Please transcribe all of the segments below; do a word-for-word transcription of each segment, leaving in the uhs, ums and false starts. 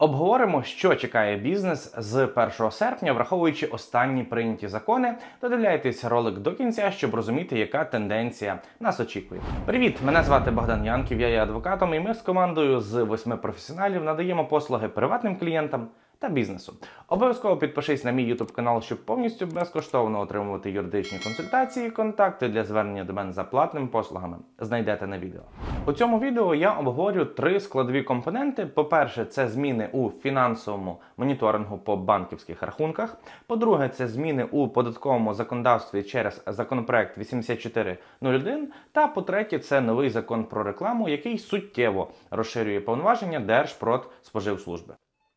Обговоримо, що чекає бізнес з першого серпня, враховуючи останні прийняті закони. Додивляйтесь ролик до кінця, щоб розуміти, яка тенденція нас очікує. Привіт! Мене звати Богдан Янків, я є адвокатом, і ми з командою з восьми професіоналів надаємо послуги приватним клієнтам та бізнесу. Обов'язково підпишись на мій YouTube канал, щоб повністю безкоштовно отримувати юридичні консультації. Контакти для звернення до мене за платними послугами знайдете на відео. У цьому відео я обговорю три складові компоненти. По-перше, це зміни у фінансовому моніторингу по банківських рахунках. По-друге, це зміни у податковому законодавстві через законопроект вісімдесят чотири нуль один. Та по-третє, це новий закон про рекламу, який суттєво розширює повноваження Держпродспоживслужби.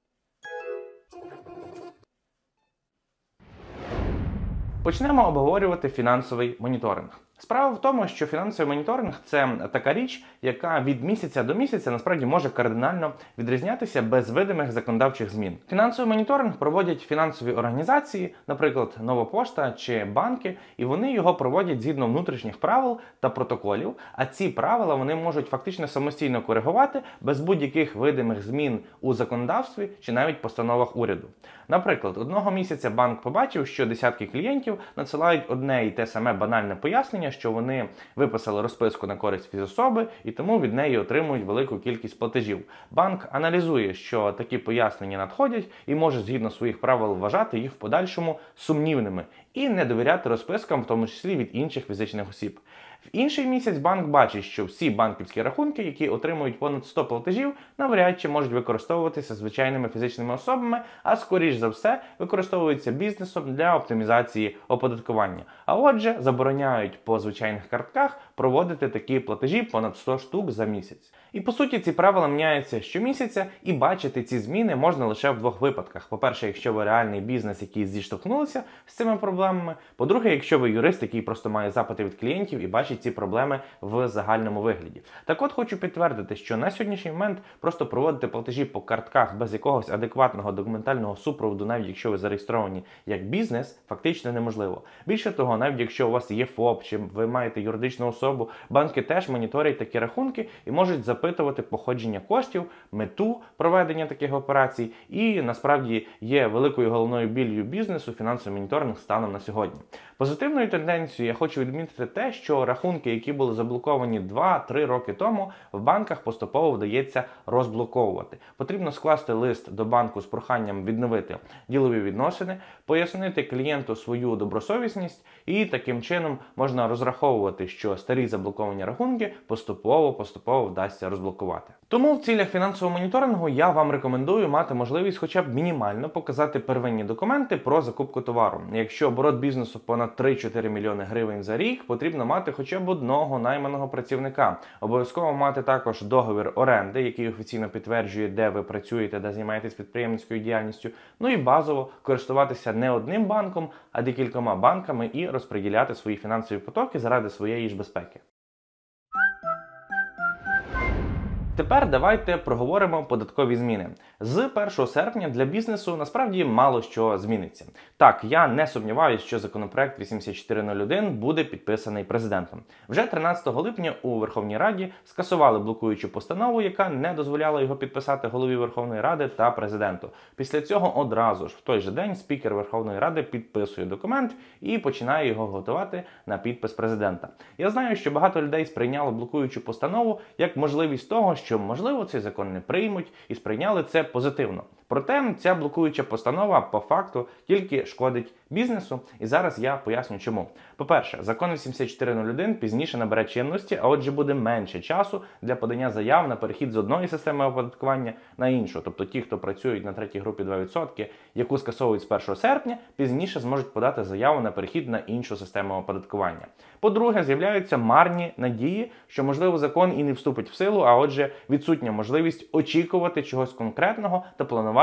Почнемо обговорювати фінансовий моніторинг. Справа в тому, що фінансовий моніторинг – це така річ, яка від місяця до місяця насправді може кардинально відрізнятися без видимих законодавчих змін. Фінансовий моніторинг проводять фінансові організації, наприклад, Нова Пошта чи банки, і вони його проводять згідно внутрішніх правил та протоколів, а ці правила вони можуть фактично самостійно коригувати без будь-яких видимих змін у законодавстві чи навіть постановах уряду. Наприклад, одного місяця банк побачив, що десятки клієнтів надсилають одне і те саме банальне пояснення, що вони виписали розписку на користь фізособи і тому від неї отримують велику кількість платежів. Банк аналізує, що такі пояснення надходять і може згідно своїх правил вважати їх в подальшому сумнівними і не довіряти розпискам, в тому числі від інших фізичних осіб. В інший місяць банк бачить, що всі банківські рахунки, які отримують понад сто платежів, навряд чи можуть використовуватися звичайними фізичними особами, а скоріш за все використовуються бізнесом для оптимізації оподаткування. А отже, забороняють по звичайних картках проводити такі платежі понад сто штук за місяць. І по суті ці правила міняються щомісяця, і бачити ці зміни можна лише в двох випадках. По-перше, якщо ви реальний бізнес, який зіштовхнулися з цими проблемами. По-друге, якщо ви юрист, який просто має запити від клієнтів і бачить ці проблеми в загальному вигляді. Так от хочу підтвердити, що на сьогоднішній момент просто проводити платежі по картках без якогось адекватного документального супроводу, навіть якщо ви зареєстровані як бізнес, фактично неможливо. Більше того, навіть якщо у вас є ФОП, чи ви маєте юридичну особу, банки теж моніторять такі рахунки і можуть запитувати походження коштів, мету проведення таких операцій, і насправді є великою головною біллю бізнесу фінансовий моніторинг станом на сьогодні. Позитивною тенденцією я хочу відмітити те, що рахунки, які були заблоковані два-три роки тому, в банках поступово вдається розблоковувати. Потрібно скласти лист до банку з проханням відновити ділові відносини, пояснити клієнту свою добросовісність, і таким чином можна розраховувати, що старі заблоковані рахунки поступово-поступово вдасться розблокувати. Тому в цілях фінансового моніторингу я вам рекомендую мати можливість хоча б мінімально показати первинні документи про закупку товару. Якщо оборот бізнесу понад три-чотири мільйони гривень за рік, потрібно мати хоча б одного найманого працівника. Обов'язково мати також договір оренди, який офіційно підтверджує, де ви працюєте, де займаєтесь підприємницькою діяльністю. Ну і базово користуватися не одним банком, а декількома банками і розподіляти свої фінансові потоки заради своєї ж безпеки. Тепер давайте проговоримо податкові зміни. З першого серпня для бізнесу насправді мало що зміниться. Так, я не сумніваюся, що законопроект вісімдесят чотири нуль один буде підписаний президентом. Вже тринадцятого липня у Верховній Раді скасували блокуючу постанову, яка не дозволяла його підписати голові Верховної Ради та президенту. Після цього одразу ж в той же день спікер Верховної Ради підписує документ і починає його готувати на підпис президента. Я знаю, що багато людей сприйняло блокуючу постанову як можливість того, що, можливо, цей закон не приймуть, і сприйняли це позитивно. Проте ця блокуюча постанова по факту тільки шкодить бізнесу, і зараз я поясню чому. По-перше, закон вісімдесят чотири нуль один пізніше набере чинності, а отже буде менше часу для подання заяв на перехід з одної системи оподаткування на іншу. Тобто ті, хто працюють на третій групі два відсотки, яку скасовують з першого серпня, пізніше зможуть подати заяву на перехід на іншу систему оподаткування. По-друге, з'являються марні надії, що, можливо, закон і не вступить в силу, а отже відсутня можливість очікувати чогось конкретного та планувати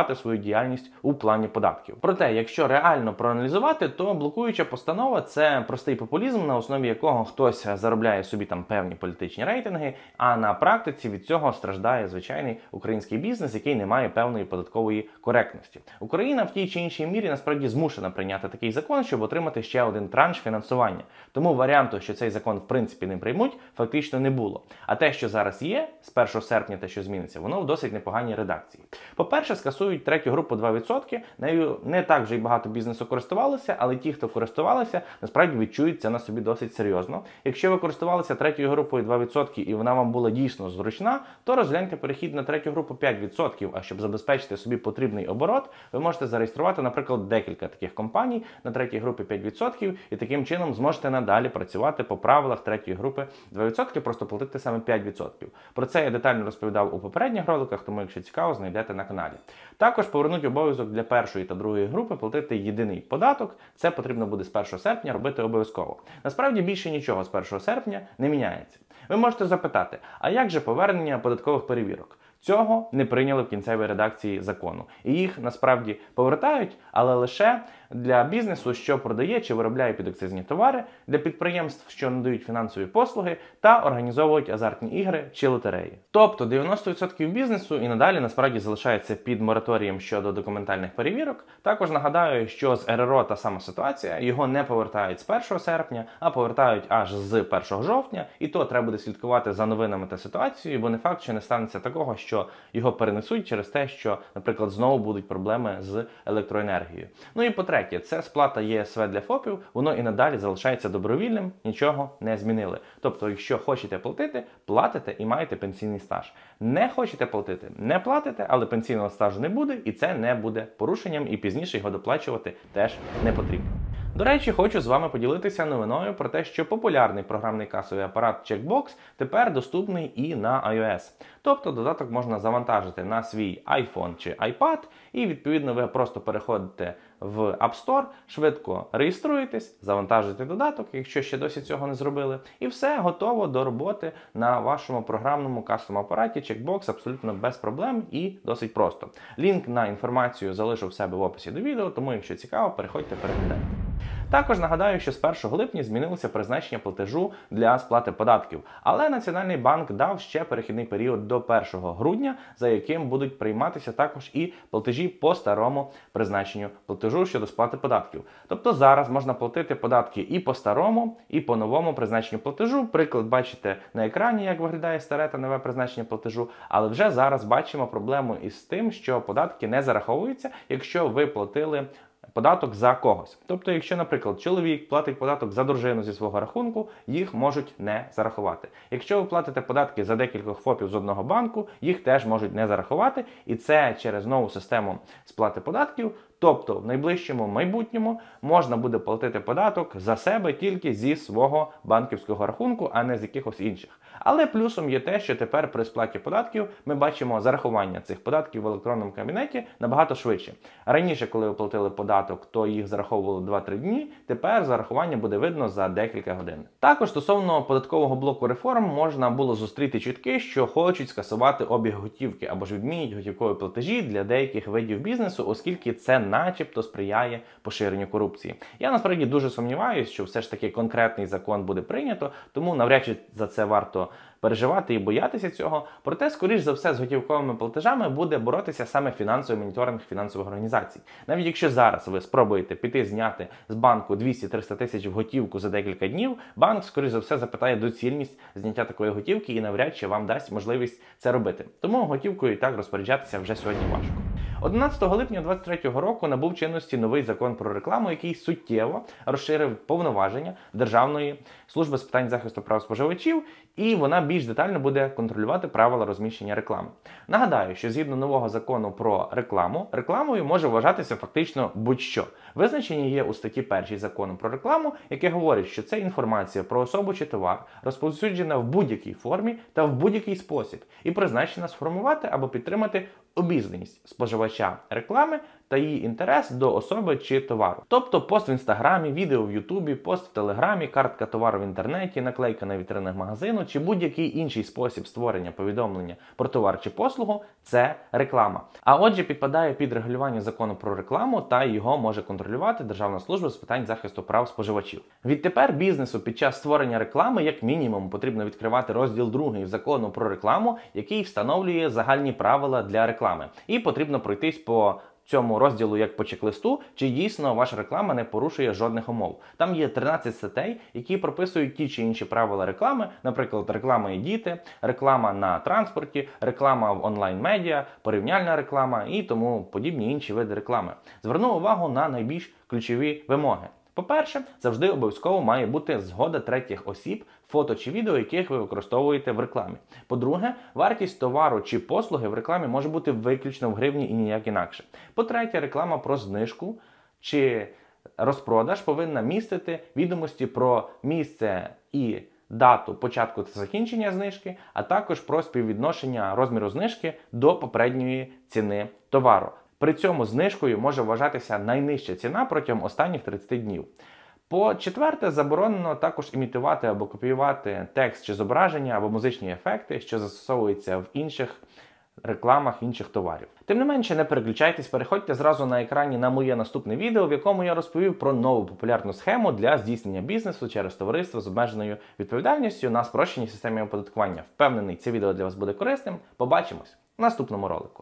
декларувати свою діяльність у плані податків. Проте, якщо реально проаналізувати, то блокуюча постанова – це простий популізм, на основі якого хтось заробляє собі там певні політичні рейтинги, а на практиці від цього страждає звичайний український бізнес, який не має певної податкової коректності. Україна в тій чи іншій мірі насправді змушена прийняти такий закон, щоб отримати ще один транш фінансування. Тому варіанту, що цей закон в принципі не приймуть, фактично не було. А те, що зараз є, з першого серпня те, що зміниться, воно в досить непоганій редакції. По-перше, скасують третю групу два відсотки, нею не так вже й багато бізнесу користувалося, але ті, хто користувалися, насправді відчують це на собі досить серйозно. Якщо ви користувалися третьою групою два відсотки і вона вам була дійсно зручна, то розгляньте перехід на третю групу п'ять відсотків, а щоб забезпечити собі потрібний оборот, ви можете зареєструвати, наприклад, декілька таких компаній на третій групі п'ять відсотків і таким чином зможете надалі працювати по правилах третьої групи два відсотки, просто платити саме п'ять відсотків. Про це я детально розповідав у попередніх роликах, тому якщо цікаво, знайдете на каналі. Також повернуть обов'язок для першої та другої групи платити єдиний податок. Це потрібно буде з першого серпня робити обов'язково. Насправді більше нічого з першого серпня не міняється. Ви можете запитати, а як же повернення податкових перевірок? Цього не прийняли в кінцевій редакції закону. І їх насправді повертають, але лише для бізнесу, що продає чи виробляє підакцизні товари, для підприємств, що надають фінансові послуги та організовують азартні ігри чи лотереї. Тобто дев'яносто відсотків бізнесу і надалі насправді залишається під мораторієм щодо документальних перевірок. Також нагадаю, що з ер ер о та сама ситуація, його не повертають з першого серпня, а повертають аж з першого жовтня, і то треба буде слідкувати за новинами та ситуацією, бо не факт, що не станеться такого, що його перенесуть через те, що, наприклад, знову будуть проблеми з електроенергією. Ну і по-третє, це сплата є ес ве для ФОПів, воно і надалі залишається добровільним, нічого не змінили. Тобто, якщо хочете платити, платите і маєте пенсійний стаж. Не хочете платити, не платите, але пенсійного стажу не буде, і це не буде порушенням, і пізніше його доплачувати теж не потрібно. До речі, хочу з вами поділитися новиною про те, що популярний програмний касовий апарат Checkbox тепер доступний і на ай о ес. Тобто додаток можна завантажити на свій iPhone чи iPad, і відповідно ви просто переходите в App Store, швидко реєструєтесь, завантажуєте додаток, якщо ще досі цього не зробили, і все готово до роботи на вашому програмному касовому апараті Checkbox абсолютно без проблем і досить просто. Лінк на інформацію залишу в себе в описі до відео, тому якщо цікаво, переходьте, переглядайте. Також нагадаю, що з першого липня змінилося призначення платежу для сплати податків, але Національний банк дав ще перехідний період до першого грудня, за яким будуть прийматися також і платежі по старому призначенню платежу щодо сплати податків. Тобто зараз можна платити податки і по старому, і по новому призначенню платежу. Приклад бачите на екрані, як виглядає старе та нове призначення платежу, але вже зараз бачимо проблему із тим, що податки не зараховуються, якщо ви платили податок за когось. Тобто, якщо, наприклад, чоловік платить податок за дружину зі свого рахунку, їх можуть не зарахувати. Якщо ви платите податки за декількох ФОПів з одного банку, їх теж можуть не зарахувати, і це через нову систему сплати податків. Тобто, в найближчому майбутньому можна буде платити податок за себе тільки зі свого банківського рахунку, а не з якихось інших. Але плюсом є те, що тепер при сплаті податків ми бачимо зарахування цих податків в електронному кабінеті набагато швидше. Раніше, коли ви платили податок, то їх зараховували два-три дні, тепер зарахування буде видно за декілька годин. Також стосовно податкового блоку реформ можна було зустріти чутки, що хочуть скасувати обіг готівки або ж відмінять готівкові платежі для деяких видів бізнесу, оскільки це начебто сприяє поширенню корупції. Я насправді дуже сумніваюся, що все ж таки конкретний закон буде прийнято, тому навряд чи за це варто переживати і боятися цього. Проте, скоріш за все, з готівковими платежами буде боротися саме фінансовий моніторинг фінансових організацій. Навіть якщо зараз ви спробуєте піти зняти з банку двісті-триста тисяч в готівку за декілька днів, банк, скоріш за все, запитає доцільність зняття такої готівки і навряд чи вам дасть можливість це робити. Тому готівкою і так розпоряджатися вже сьогодні важко. одинадцятого липня двадцять третього року набув чинності новий закон про рекламу, який суттєво розширив повноваження Державної служби з питань захисту прав споживачів, і вона більш детально буде контролювати правила розміщення реклами. Нагадаю, що згідно нового закону про рекламу, рекламою може вважатися фактично будь-що. Визначення є у статті першій закону про рекламу, яке говорить, що це інформація про особу чи товар, розповсюджена в будь-якій формі та в будь-який спосіб, і призначена сформувати або підтримати обізнаність споживача реклами та її інтерес до особи чи товару. Тобто пост в інстаграмі, відео в Ютубі, пост в Телеграмі, картка товару в інтернеті, наклейка на вітринах магазину чи будь-який інший спосіб створення повідомлення про товар чи послугу – це реклама. А отже, підпадає під регулювання закону про рекламу та його може контролювати Державна служба з питань захисту прав споживачів. Відтепер бізнесу під час створення реклами як мінімум потрібно відкривати розділ другий закону про рекламу, який встановлює загальні правила для реклами. І потрібно пройтись по цьому розділу як по чек-листу, чи дійсно ваша реклама не порушує жодних умов. Там є тринадцять статей, які прописують ті чи інші правила реклами, наприклад, реклама і діти, реклама на транспорті, реклама в онлайн-медіа, порівняльна реклама і тому подібні інші види реклами. Зверну увагу на найбільш ключові вимоги. По-перше, завжди обов'язково має бути згода третіх осіб, фото чи відео, яких ви використовуєте в рекламі. По-друге, вартість товару чи послуги в рекламі може бути виключно в гривні і ніяк інакше. По-третє, реклама про знижку чи розпродаж повинна містити відомості про місце і дату початку та закінчення знижки, а також про співвідношення розміру знижки до попередньої ціни товару. При цьому знижкою може вважатися найнижча ціна протягом останніх тридцяти днів. По-четверте, заборонено також імітувати або копіювати текст чи зображення або музичні ефекти, що застосовуються в інших рекламах інших товарів. Тим не менше, не переключайтесь, переходьте зразу на екрані на моє наступне відео, в якому я розповів про нову популярну схему для здійснення бізнесу через товариство з обмеженою відповідальністю на спрощеній системі оподаткування. Впевнений, це відео для вас буде корисним. Побачимось в наступному ролику.